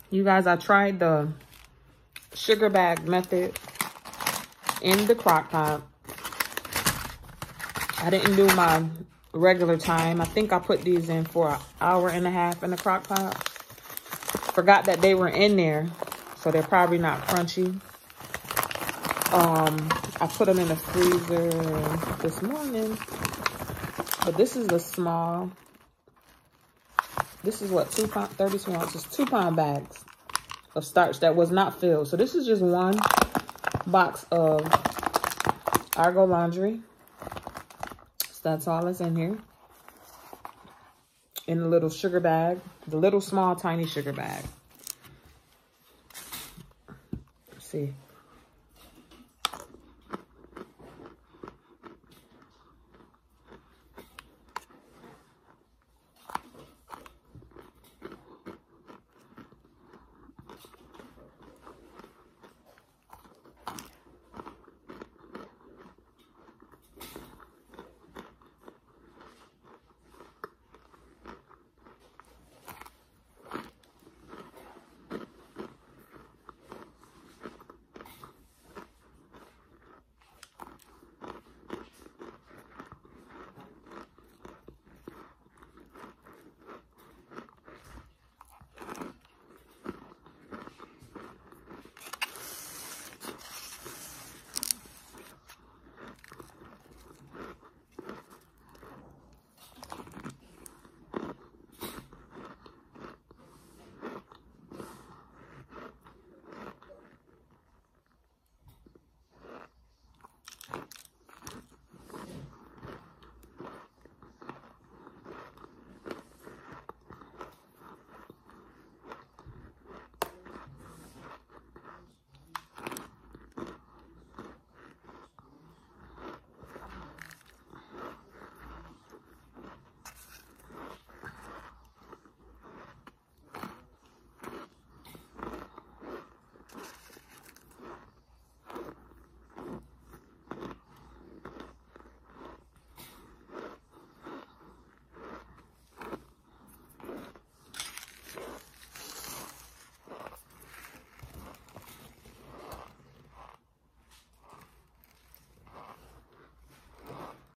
You guys, I tried the sugar bag method in the crock pot. I didn't do my regular time. I think I put these in for an hour and a half in the crock pot. Forgot that they were in there, so they're probably not crunchy. I put them in the freezer this morning, but this is the small. This is what, 2 pound, 32 ounces, 2 pound bags of starch that was not filled. So this is just one box of Argo Laundry. So that's all that's in here. In the little sugar bag, the little small tiny sugar bag. Let's see.